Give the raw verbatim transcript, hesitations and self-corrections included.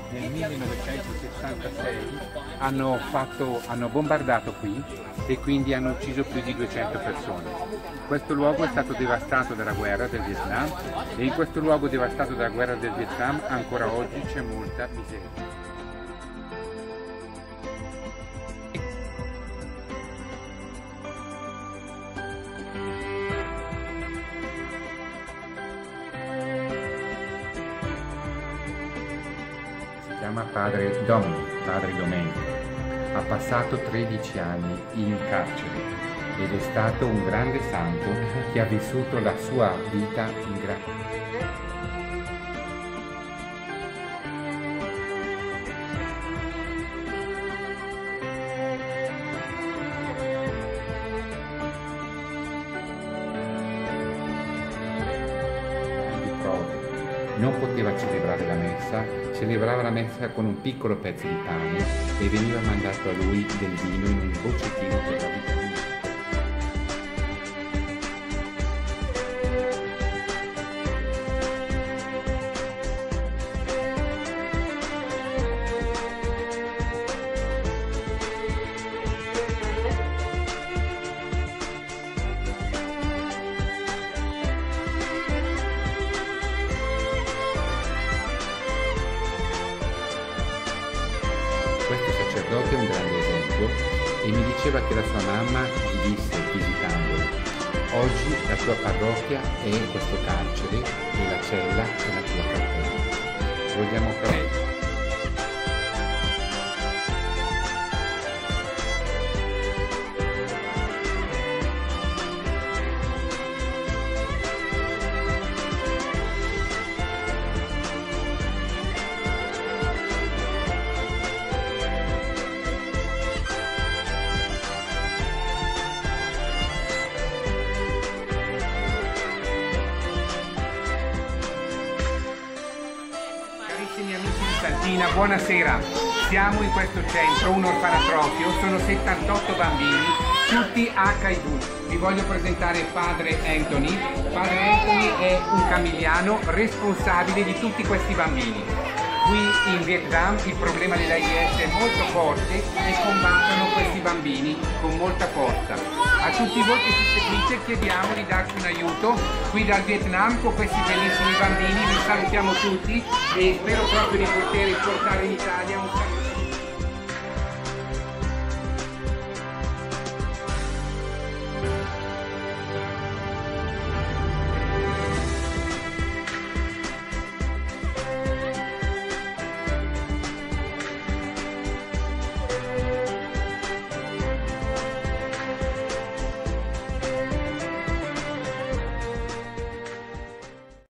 nel millenovecentosessantasei hanno, fatto, hanno bombardato qui e quindi hanno ucciso più di duecento persone. Questo luogo è stato devastato dalla guerra del Vietnam e in questo luogo devastato dalla guerra del Vietnam ancora oggi c'è molta miseria. Si chiama padre Dominic, padre Domenico. Ha passato tredici anni in carcere ed è stato un grande santo che ha vissuto la sua vita in grazia. Non poteva celebrare la messa, celebrava la messa con un piccolo pezzo di pane e veniva mandato a lui del vino in un boccettino per la vitamina. Questo sacerdote è un grande esempio e mi diceva che la sua mamma gli disse visitandolo: oggi la tua parrocchia è questo carcere e la cella è la tua cappella. Vogliamo pregare. Carissimi amici di Santina, buonasera. Siamo in questo centro, un orfanatrofio, sono settantotto bambini, tutti acca i vu. Vi voglio presentare padre Anthony. Padre Anthony è un camigliano responsabile di tutti questi bambini. Qui in Vietnam il problema dell'AIDS è molto forte e combattono questi bambini con molta forza. A tutti voi che ci seguite chiediamo di darci un aiuto qui dal Vietnam con questi bellissimi bambini. Vi salutiamo tutti e spero proprio di poter portare in Italia un saluto.